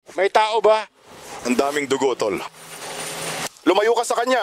May tao ba? Ang daming dugo, tol. Lumayo ka sa kanya.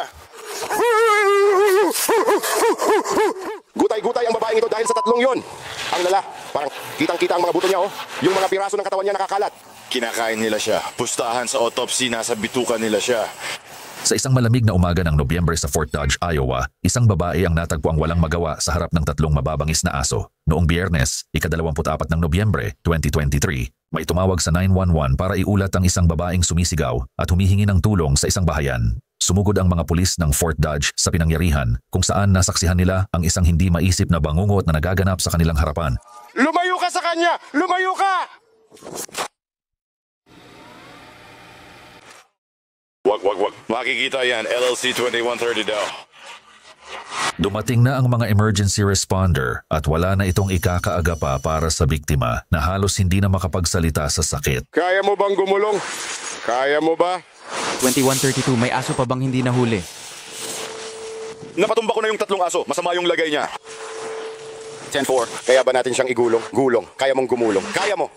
Gutay-gutay ang babaeng ito dahil sa tatlong yon. Ang lala, parang kitang-kita ang mga buto niya, oh. Yung mga piraso ng katawan niya nakakalat. Kinakain nila siya. Pustahan sa autopsy, nasa bituka nila siya. Sa isang malamig na umaga ng Nobyembre sa Fort Dodge, Iowa, isang babae ang natagpuang walang magawa sa harap ng tatlong mababangis na aso. Noong Biyernes, ika-24 ng Nobyembre, 2023, may tumawag sa 911 para iulat ang isang babaeng sumisigaw at humihingi ng tulong sa isang bahayan. Sumugod ang mga pulis ng Fort Dodge sa pinangyarihan kung saan nasaksihan nila ang isang hindi maisip na bangungot na nagaganap sa kanilang harapan. Lumayo ka sa kanya! Lumayo ka! Wag. Makikita yan. LLC 2130 daw. Dumating na ang mga emergency responder at wala na itong ikakaaga pa para sa biktima na halos hindi na makapagsalita sa sakit. Kaya mo bang gumulong? Kaya mo ba? 2132, may aso pa bang hindi nahuli? Napatumba ko na yung tatlong aso. Masama yung lagay niya. 10-4. Kaya ba natin siyang igulong? Gulong. Kaya mong gumulong. Kaya mo.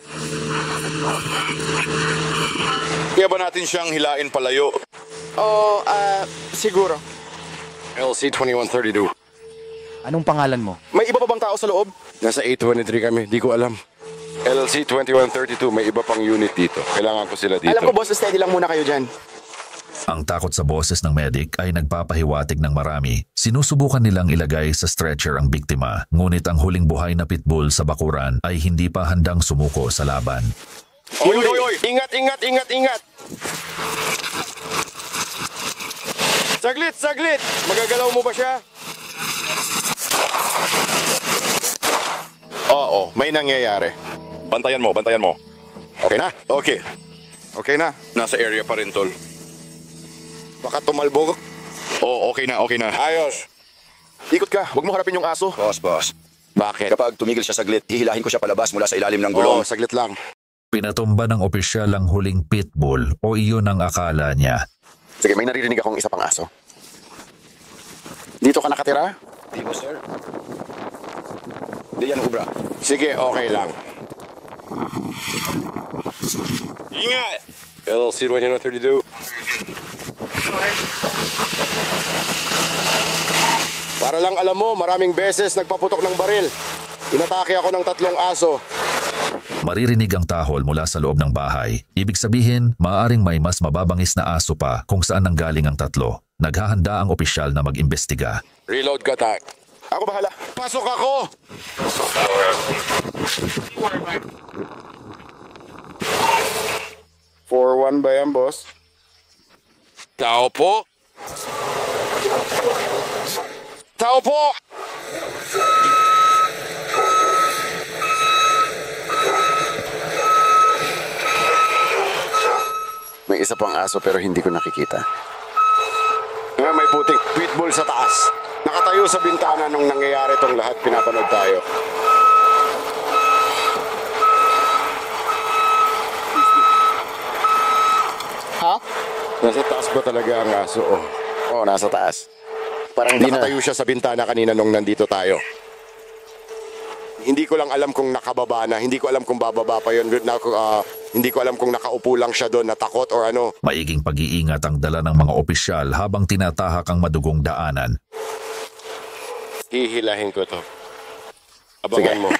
Kaya ba natin siyang hilain palayo? Siguro. LC 2132. Anong pangalan mo? May iba pa bang tao sa loob? Nasa 823 kami. Di ko alam. LC 2132. May iba pang unit dito. Kailangan ko sila dito. Alam ko, boss, steady lang muna kayo dyan. Ang takot sa boses ng medic ay nagpapahiwatig ng marami. Sinusubukan nilang ilagay sa stretcher ang biktima, ngunit ang huling buhay na pitbull sa bakuran ay hindi pa handang sumuko sa laban. Oy! Ingat! Saglit! Magagalaw mo ba siya? Oo, may nangyayari. Bantayan mo. Okay na? Okay na. Nasa area pa rin, tol. Baka tumalbog. Oo, okay na. Ayos. Ikot ka, huwag mo harapin yung aso. Boss. Bakit? Kapag tumigil siya saglit, hihilahin ko siya palabas mula sa ilalim ng gulong. Saglit lang. Pinatumba ng opisyal ang huling pitbull o iyon ang akala niya. Sige, may naririnig akong isa pang aso. Dito ka nakatira? Di po, sir. Di yan, ubra. Sige, okay lang. Ingat! LC 2132. Para lang alam mo, maraming beses nagpaputok ng baril. Inatake ako ng tatlong aso. Maririnig ang tahol mula sa loob ng bahay. Ibig sabihin, maaaring may mas mababangis na aso pa kung saan nanggaling ang tatlo. Naghahanda ang opisyal na mag-imbestiga. Reload ka, Tak. Ako bahala. Pasok ako! 4-1 ba yan, boss? Tao po? May isa pang aso pero hindi ko nakikita. May puting pitbull sa taas. Nakatayo sa bintana nung nangyayari tong lahat. Pinapanood tayo. Ha? Nasa taas ba talaga ang aso? Oo, nasa taas. Parang nakatayo siya sa bintana kanina nung nandito tayo. Hindi ko lang alam kung nakababa na. Hindi ko alam kung bababa pa yun. Hindi ko alam kung nakaupo lang siya doon, natakot or ano. Maiging pag-iingat ang dala ng mga opisyal habang tinatahak ang madugong daanan. Hihilahin ko to. Abangan mo.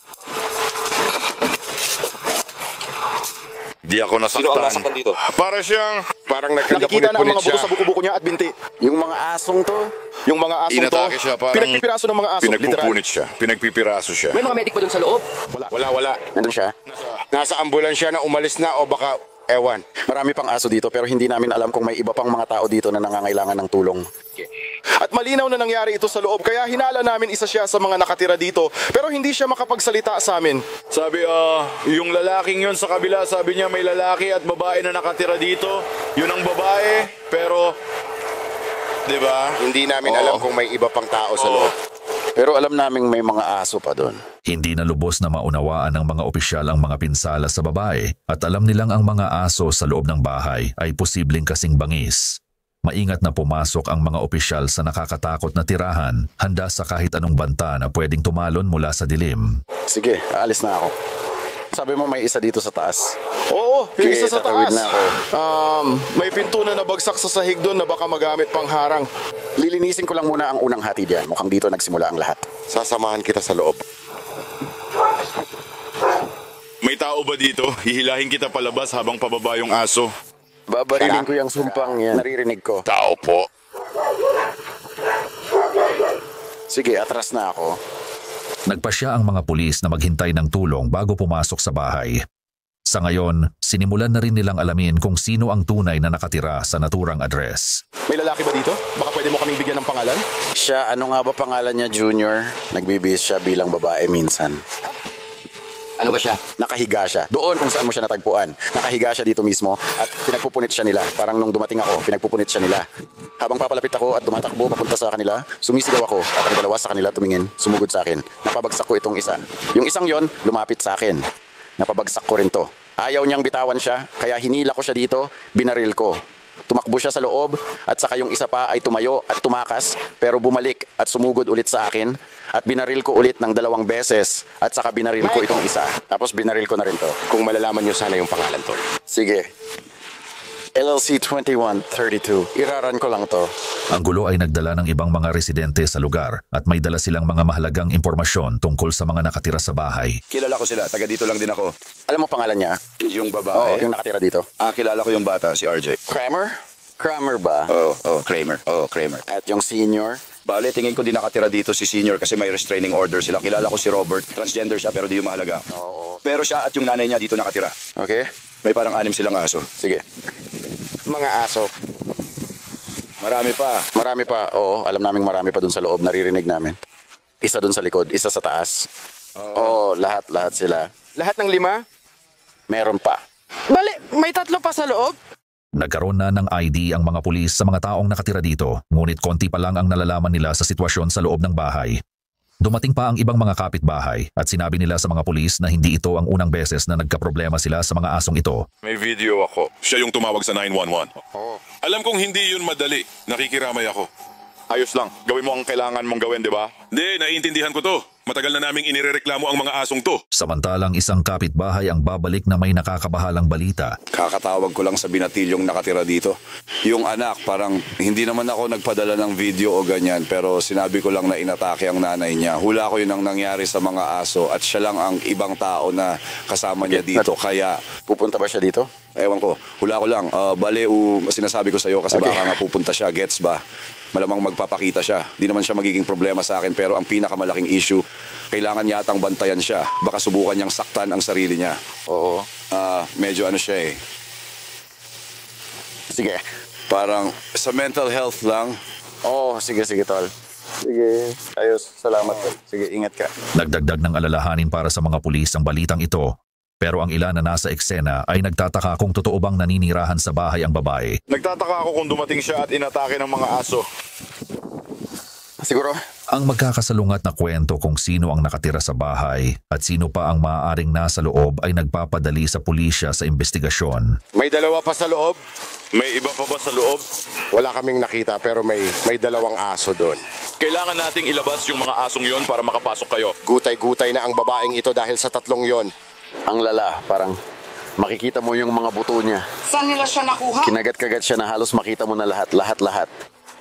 Di ako nasaktan. Sino ang nasaktan dito? Parang Nakikita na ang nagpunit-punit mga buto siya. sa buko-buko niya at binti. Yung mga asong to. Inatake siya, parang Pinagpipiraso ng mga aso. pinagpupunit siya. Pinagpipiraso siya. May mga medic pa dun sa loob. Wala. Nandun siya. Nasa ambulansya na umalis na o baka ewan. Marami pang aso dito pero hindi namin alam kung may iba pang mga tao dito na nangangailangan ng tulong. At malinaw na nangyari ito sa loob kaya hinala namin isa siya sa mga nakatira dito pero hindi siya makapagsalita sa amin. Sabi, yung lalaking yun sa kabila, sabi niya may lalaki at babae na nakatira dito. Yun ang babae, pero... Diba? Hindi namin alam kung may iba pang tao sa loob. Pero alam naming may mga aso pa doon. Hindi na lubos na maunawaan ng mga opisyal ang mga pinsala sa babae at alam nilang ang mga aso sa loob ng bahay ay posibleng kasing bangis. Maingat na pumasok ang mga opisyal sa nakakatakot na tirahan, handa sa kahit anong banta na pwedeng tumalon mula sa dilim. Sige, aalis na ako. Sabi mo may isa dito sa taas. Oo, yung isa sa tatawid taas. na ako. May pinto na nabagsak sa sahig doon na baka magamit pang harang. Lilinisin ko lang muna ang unang hati diyan. Mukhang dito nagsimula ang lahat. Sasamahan kita sa loob. May tao ba dito? Hihilahin kita palabas habang pababa yung aso. Babarilin ko yung sumpang yan. Naririnig ko. Tao po. Sige, atras na ako. Nagpasya ang mga pulis na maghintay ng tulong bago pumasok sa bahay. Sa ngayon, sinimulan na rin nilang alamin kung sino ang tunay na nakatira sa naturang address. May lalaki ba dito? Baka pwede mo kaming bigyan ng pangalan? Siya, ano nga ba pangalan niya, Junior? Nagbibihis siya bilang babae minsan. Ano ba siya? Nakahiga siya. Doon kung saan mo siya natagpuan. Nakahiga siya dito mismo at pinagpupunit siya nila. Parang nung dumating ako, pinagpupunit siya nila. Habang papalapit ako at tumatakbo papunta sa kanila, sumisigaw ako at ang dalawa sa kanila tumingin, sumugod sa akin. Napabagsak ko itong isa. Yung isang yon lumapit sa akin. Napabagsak ko rin to. Ayaw niyang bitawan siya, kaya hinila ko siya dito, binaril ko. Tumakbo siya sa loob at saka yung isa pa ay tumayo at tumakas pero bumalik at sumugod ulit sa akin at binaril ko ulit ng 2 beses at saka binaril ko itong isa. Tapos binaril ko na rin to. Kung malalaman nyo sana yung pangalan to. Sige. LLC 2132. Iraran ko lang to. Ang gulo ay nagdala ng ibang mga residente sa lugar at may dala silang mga mahalagang impormasyon tungkol sa mga nakatira sa bahay. Kilala ko sila. Taga dito lang din ako. Alam mo pangalan niya? Yung Oo, babae. yung nakatira dito. Kilala ko yung bata, si RJ. Kramer? Kramer ba? Kramer. Kramer. At yung senior? Bale, tingin ko din nakatira dito si Senior kasi may restraining order sila. Kilala ko si Robert. Transgender siya pero di yung mahalaga. Oo. Pero siya at yung nanay niya dito nakatira. Okay? May parang 6 silang aso. Sige. Mga aso. Marami pa. Marami pa. Oo, alam naming marami pa dun sa loob. Naririnig namin. Isa dun sa likod, isa sa taas. Oo, lahat sila. Lahat ng 5? Meron pa. Bale, may 3 pa sa loob? Nagkaroon na ng ID ang mga pulis sa mga taong nakatira dito, ngunit konti pa lang ang nalalaman nila sa sitwasyon sa loob ng bahay. Dumating pa ang ibang mga kapitbahay at sinabi nila sa mga pulis na hindi ito ang unang beses na nagkaproblema sila sa mga asong ito. May video ako. Siya yung tumawag sa 911. Alam kong hindi yun madali. Nakikiramay ako. Ayos lang. Gawin mo ang kailangan mong gawin, di ba? Hindi, naiintindihan ko to. Matagal na naming inirereklamo ang mga asong to. Samantalang isang kapitbahay ang babalik na may nakakabahalang balita. Kakatawag ko lang sa binatilyong nakatira dito. Yung anak, parang hindi naman ako nagpadala ng video o ganyan, pero sinabi ko lang na inatake ang nanay niya. Hula ko yun ang nangyari sa mga aso at siya lang ang ibang tao na kasama niya dito. Kaya, Pupunta ba siya dito? ewan ko, hula ko lang. Sinasabi ko sa'yo kasi baka nga pupunta siya, gets ba? Malamang magpapakita siya. Di naman siya magiging problema sa akin, pero ang pinakamalaking issue, kailangan yatang bantayan siya. Baka subukan niyang saktan ang sarili niya. Oo. Medyo ano siya eh. Sige. Parang sa mental health lang. Oo, sige, tol. Sige, ayos. Salamat, tol. Sige, ingat ka. Nagdagdag ng alalahanin para sa mga pulis ang balitang ito. Pero ang ilan na nasa eksena ay nagtataka kung totoo bang naninirahan sa bahay ang babae. Nagtataka ako kung dumating siya at inatake ng mga aso. Siguro? Ang magkakasalungat na kwento kung sino ang nakatira sa bahay at sino pa ang maaaring nasa loob ay nagpapadali sa pulisya sa investigasyon. May 2 pa sa loob? May iba pa ba sa loob? Wala kaming nakita pero may 2 aso doon. Kailangan nating ilabas yung mga asong yon para makapasok kayo. Gutay-gutay na ang babaeng ito dahil sa 3 yon. Ang lala, parang makikita mo yung mga buto niya. Saan nila siya nakuha? Kinagat-kagat siya na halos makita mo na lahat.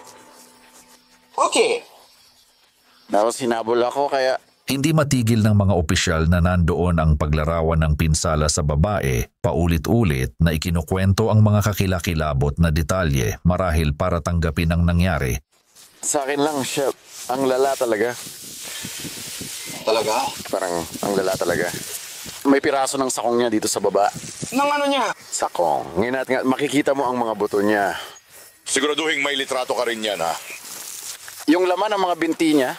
Okay. Tapos hinabol ako kaya Hindi matigil ng mga opisyal na nandoon ang paglarawan ng pinsala sa babae, paulit-ulit na ikinukwento ang mga kakilakilabot na detalye marahil para tanggapin ang nangyari. sa akin lang siya, ang lala talaga. Talaga? Parang ang lala talaga. May piraso ng sakong niya dito sa baba. Nang ano niya? Sakong. Nginat, makikita mo ang mga buto niya. Siguraduhin may litrato ka rin yan, ha? Yung laman ng mga binti niya,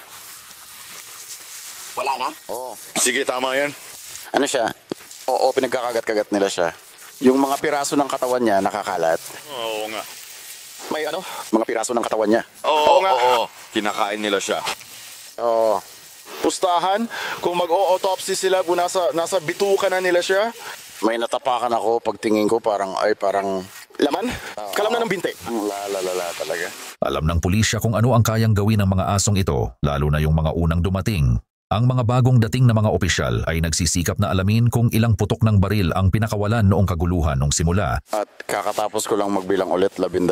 Wala na? oo. Sige, tama yan. Ano siya? Oo, pinagkakagat-kagat nila siya. Yung mga piraso ng katawan niya nakakalat. Oo nga. May ano? Mga piraso ng katawan niya. Oo nga. Oo. Kinakain nila siya. Oo. Pustahan, kung mag-o-autopsy sila, kung nasa bituka na nila siya. May natapakan ako pagtingin ko parang Laman? Kalam na ng binte. ang lala talaga. Alam ng pulisya kung ano ang kayang gawin ng mga asong ito, lalo na yung mga unang dumating. Ang mga bagong dating na mga opisyal ay nagsisikap na alamin kung ilang putok ng baril ang pinakawalan noong kaguluhan nung simula. At kakatapos ko lang magbilang ulit, 12.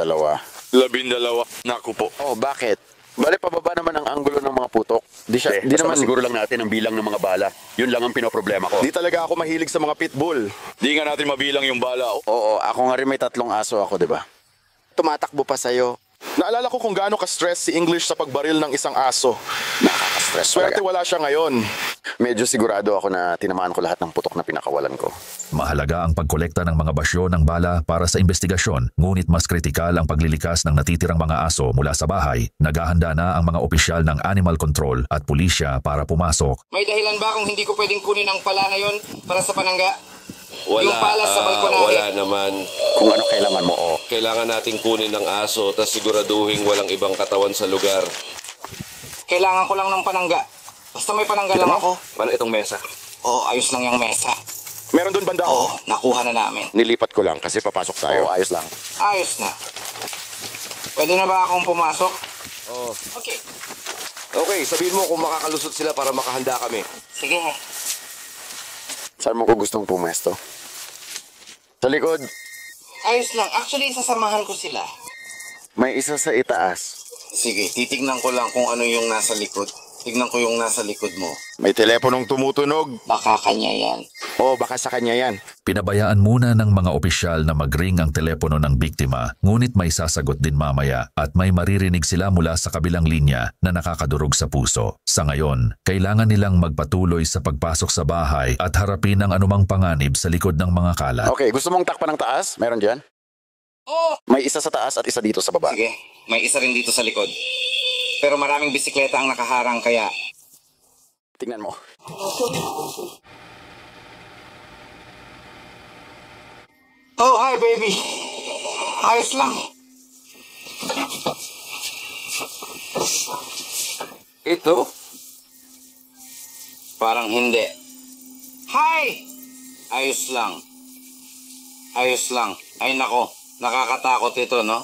12. Naku po. Oh, bakit? Bale, pababa naman ang anggulo ng mga putok. Di naman siguro lang natin ang bilang ng mga bala. Yun lang ang pinoproblema ko. Di talaga ako mahilig sa mga pitbull. Di nga natin mabilang yung bala. Oo, ako nga rin may 3 aso ako, di ba? Tumatakbo pa sa'yo. Naalala ko kung gaano ka-stress si English sa pagbaril ng isang aso. Nakaka-stress Swerte talaga. wala siya ngayon. Medyo sigurado ako na tinamaan ko lahat ng putok na pinakawalan ko. Mahalaga ang pagkolekta ng mga basyo ng bala para sa investigasyon, ngunit mas kritikal ang paglilikas ng natitirang mga aso mula sa bahay. Naghahanda na ang mga opisyal ng Animal Control at pulisya para pumasok. May dahilan ba kung hindi ko pwedeng kunin ang pala ngayon para sa panangga? Wala, Yung pala sa balkonado. wala naman. Kung ano kailangan mo, Kailangan nating kunin ng aso tapos siguraduhin walang ibang katawan sa lugar. Kailangan ko lang ng panangga. Basta may panangga lang ako. Paano itong mesa? Oo, ayos lang yung mesa. Meron doon banda Oo, ako. nakuha na namin. Nilipat ko lang kasi papasok tayo. oo, ayos lang. Ayos na. Pwede na ba akong pumasok? Oo. Okay. Okay, sabihin mo kung makakalusot sila para makahanda kami. Sige. Saan mo ko gustong pumesto? Sa likod, Ayos lang. Actually, sasamahan ko sila. may isa sa itaas. Sige, titignan ko lang kung ano yung nasa likod. Tignan ko yung nasa likod mo. May teleponong tumutunog. Baka kanya yan. Oo, baka sa kanya yan. Pinabayaan muna ng mga opisyal na mag-ring ang telepono ng biktima, ngunit may sasagot din mamaya at may maririnig sila mula sa kabilang linya na nakakadurog sa puso. Sa ngayon, kailangan nilang magpatuloy sa pagpasok sa bahay at harapin ang anumang panganib sa likod ng mga kalat. Okay, gusto mong takpan ng taas? Meron dyan? Oo. May isa sa taas at isa dito sa baba. Sige, may isa rin dito sa likod. Pero maraming bisikleta ang nakaharang kaya... Tingnan mo. Oh, hi baby. Ayos lang. Ito? Parang hindi. Hi! Ayos lang. Ayos lang. Ay nako, nakakatakot ito, no?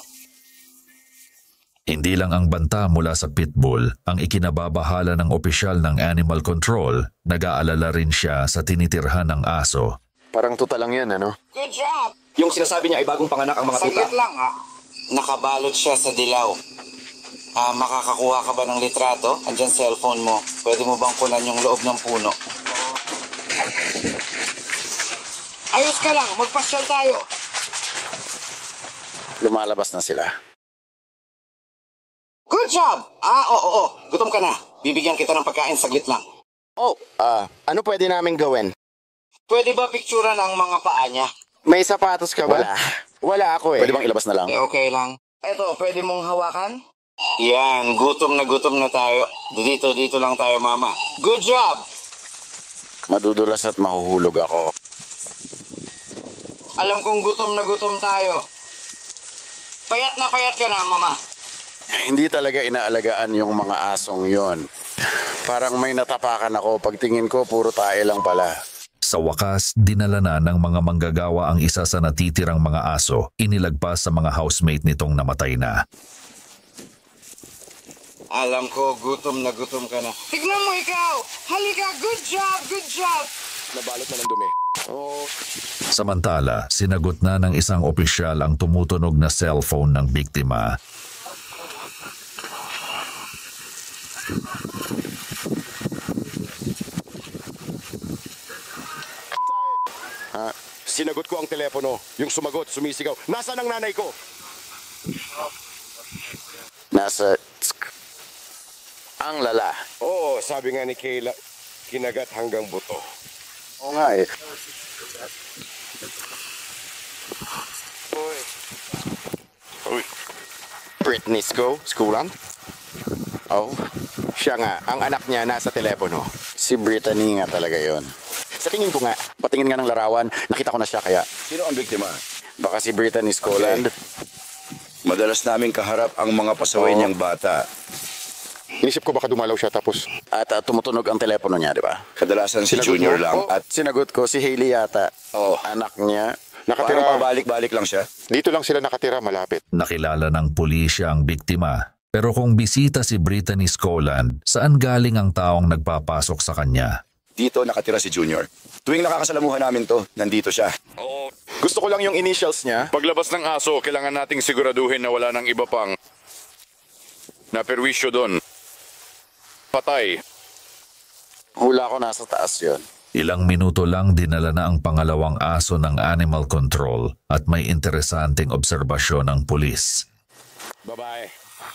Hindi lang ang banta mula sa pitbull ang ikinababahala ng opisyal ng Animal Control, nag-aalala rin siya sa tinitirhan ng aso. Parang tuta lang yan, ano? Good job! Yung sinasabi niya ay bagong panganak ang mga tuta. Saglit lang, ha? Nakabalot siya sa dilaw. Makakakuha ka ba ng litrato? Andyan cellphone mo. Pwede mo bang kunan yung loob ng puno? Ayos ka lang, magpasyal tayo. Lumalabas na sila. Good job! Oo. Gutom ka na. Bibigyan kita ng pagkain, saglit lang. Oh, ano pwede namin gawin? Pwede ba picturean ang mga paa niya? May sapatos ka ba? Wala ako eh. Pwede bang ilabas na lang? Okay lang. Eto, pwede mong hawakan? Yan, gutom na tayo. Dito lang tayo, mama. Good job! Madudulas at mahuhulog ako. Alam kong gutom tayo. Payat ka na, mama. Hindi talaga inaalagaan yung mga asong yon. Parang may natapakan ako. Pagtingin ko, puro tae lang pala. Sa wakas, dinala na ng mga manggagawa ang isa sa natitirang mga aso, inilagpas sa mga housemate nitong namatay na. Alam ko, gutom ka na. Tignan mo ikaw! Halika, good job! Nabalot na ng dumi. Samantala, sinagot na ng isang opisyal ang tumutunog na cellphone ng biktima. Sinagot ko ang telepono. Yung sumagot, sumisigaw. Nasaan ang nanay ko? Nasa... Ang lala. Oo, sabi nga ni Kayla, kinagat hanggang buto. Oo nga eh. Britney Schoolan? Oh, siya nga. Ang anak niya nasa telepono. Si Brittany nga talaga yon. Sa tingin ko nga, Patingin nga ng larawan, nakita ko na siya kaya. Sino ang biktima? Baka si Brittany Scotland. Madalas namin kaharap ang mga pasaway niyang bata. inisip ko baka dumalaw siya tapos... At tumutunog ang telepono niya, di ba? Kadalasan si Sinagot Junior mo? lang. Oo. At Sinagot ko si Hailey yata. Oh. Anak niya. parang Nakatira, pabalik-balik lang siya. dito lang sila nakatira malapit. Nakilala ng pulisya ang biktima. Pero kung bisita si Brittany Scotland, saan galing ang taong nagpapasok sa kanya? Dito nakatira si Junior. Tuwing nakakasalamuhan namin to, nandito siya. Gusto ko lang yung initials niya. Paglabas ng aso, kailangan nating siguraduhin na wala ng iba pang naperwisyo doon. Patay. Hula ko nasa taas yon. Ilang minuto lang dinala na ang pangalawang aso ng animal control at may interesanteng obserbasyon ng pulis. Babae.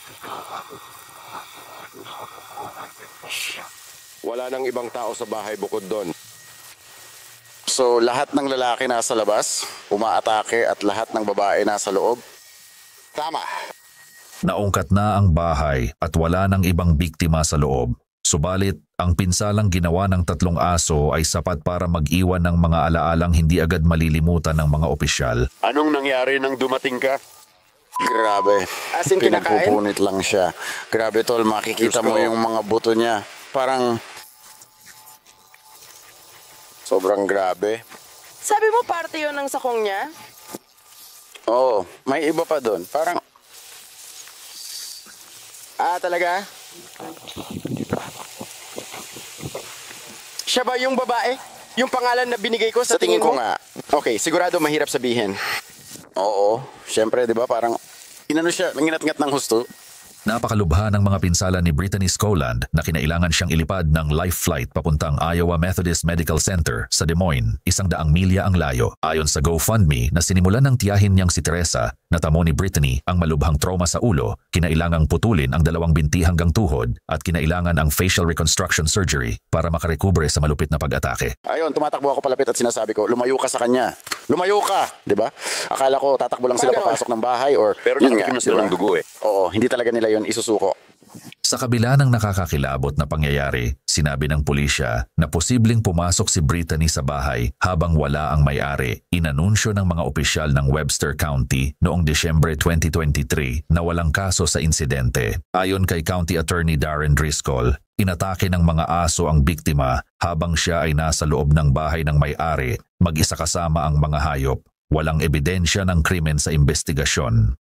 Wala nang ibang tao sa bahay bukod doon. So lahat ng lalaki nasa labas, umaatake at lahat ng babae nasa loob. Tama. Naungkat na ang bahay at wala nang ibang biktima sa loob. Subalit, ang pinsalang ginawa ng 3 aso ay sapat para mag-iwan ng mga alaalang hindi agad malilimutan ng mga opisyal. Anong nangyari nang dumating ka? Grabe. As in kinakain? Pinagpupunit lang siya. Grabe tol, makikita mo yung mga buto niya. Parang sobrang grabe. Sabi mo parte yun ng sakong niya? Oo, may iba pa doon. Parang Talaga? Siya ba yung babae? Yung pangalan na binigay ko sa tingin ko mo? nga. Okay, sigurado mahirap sabihin. Oo, syempre 'di ba parang inano siya, nanginat-ngat ng husto. Napakalubha ng mga pinsala ni Brittany Scotland na kinailangan siyang ilipad ng life flight papuntang Iowa Methodist Medical Center sa Des Moines, 100 milya ang layo. Ayon sa GoFundMe na sinimulan ng tiyahin niyang si Teresa, natamo ni Brittany ang malubhang trauma sa ulo, kinailangang putulin ang 2 binti hanggang tuhod at kinailangan ang facial reconstruction surgery para makarecover sa malupit na pag-atake. Ayun, tumatakbo ako palapit at sinasabi ko, lumayo ka sa kanya. Lumayo ka, 'di ba? Akala ko tatakbo lang sila papasok ng bahay or Pero nakatikim na sila ng dugo eh. Oo, hindi talaga nila 'yon isusuko. Sa kabila ng nakakakilabot na pangyayari, sinabi ng pulisya na posibleng pumasok si Brittany sa bahay habang wala ang may-ari. Inanunsyo ng mga opisyal ng Webster County noong Disyembre 2023 na walang kaso sa insidente. Ayon kay County Attorney Darren Driscoll, inatake ng mga aso ang biktima habang siya ay nasa loob ng bahay ng may-ari, mag-isa kasama ang mga hayop. Walang ebidensya ng krimen sa investigasyon.